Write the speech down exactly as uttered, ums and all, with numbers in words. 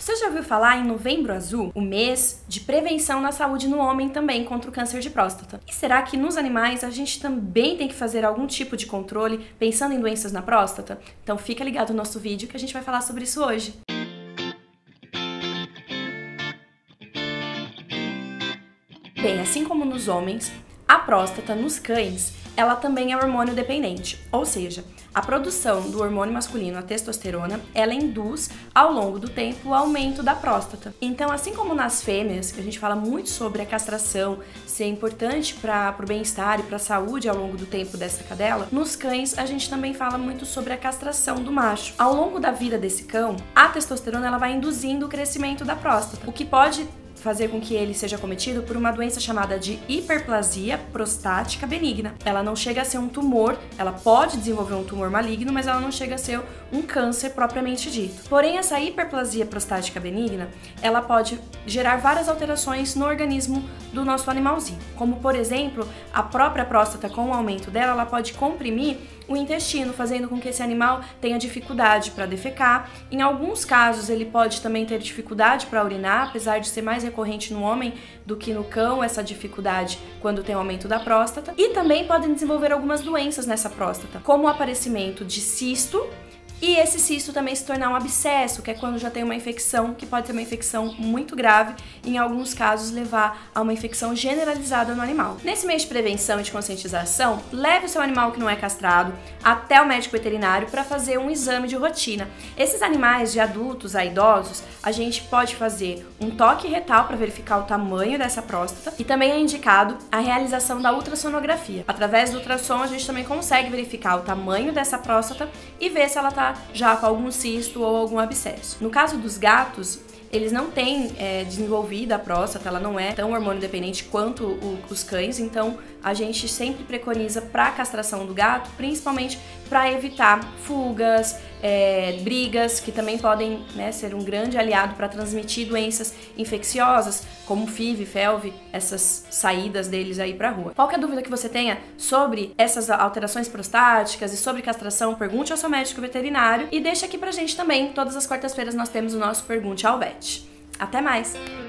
Você já ouviu falar em Novembro Azul, o mês de prevenção na saúde no homem também contra o câncer de próstata? E será que nos animais a gente também tem que fazer algum tipo de controle pensando em doenças na próstata? Então fica ligado no nosso vídeo que a gente vai falar sobre isso hoje. Bem, assim como nos homens, a próstata nos cães, ela também é hormônio dependente, ou seja, a produção do hormônio masculino, a testosterona, ela induz ao longo do tempo o aumento da próstata. Então, assim como nas fêmeas, que a gente fala muito sobre a castração ser importante para o bem-estar e para a saúde ao longo do tempo dessa cadela, nos cães a gente também fala muito sobre a castração do macho. Ao longo da vida desse cão, a testosterona ela vai induzindo o crescimento da próstata, o que pode fazer com que ele seja cometido por uma doença chamada de hiperplasia prostática benigna. Ela não chega a ser um tumor, ela pode desenvolver um tumor maligno, mas ela não chega a ser um câncer propriamente dito. Porém, essa hiperplasia prostática benigna, ela pode gerar várias alterações no organismo do nosso animalzinho, como por exemplo, a própria próstata com o aumento dela, ela pode comprimir o intestino, fazendo com que esse animal tenha dificuldade para defecar. Em alguns casos, ele pode também ter dificuldade para urinar, apesar de ser mais recorrente no homem do que no cão, essa dificuldade quando tem aumento da próstata. E também podem desenvolver algumas doenças nessa próstata, como o aparecimento de cisto, e esse cisto também se tornar um abscesso, que é quando já tem uma infecção, que pode ter uma infecção muito grave e em alguns casos levar a uma infecção generalizada no animal. Nesse mês de prevenção e de conscientização, leve o seu animal que não é castrado até o médico veterinário para fazer um exame de rotina. Esses animais de adultos a idosos, a gente pode fazer um toque retal para verificar o tamanho dessa próstata e também é indicado a realização da ultrassonografia. Através do ultrassom, a gente também consegue verificar o tamanho dessa próstata e ver se ela está já com algum cisto ou algum abscesso. No caso dos gatos, eles não têm é, desenvolvida a próstata, ela não é tão hormônio dependente quanto o, os cães, então a gente sempre preconiza para a castração do gato, principalmente para evitar fugas, é, brigas, que também podem, né, ser um grande aliado para transmitir doenças infecciosas, como F I V, F E L V, essas saídas deles aí para a rua. Qualquer dúvida que você tenha sobre essas alterações prostáticas e sobre castração, pergunte ao seu médico veterinário e deixa aqui pra gente também. Todas as quartas-feiras nós temos o nosso Pergunte ao Vet. Até mais!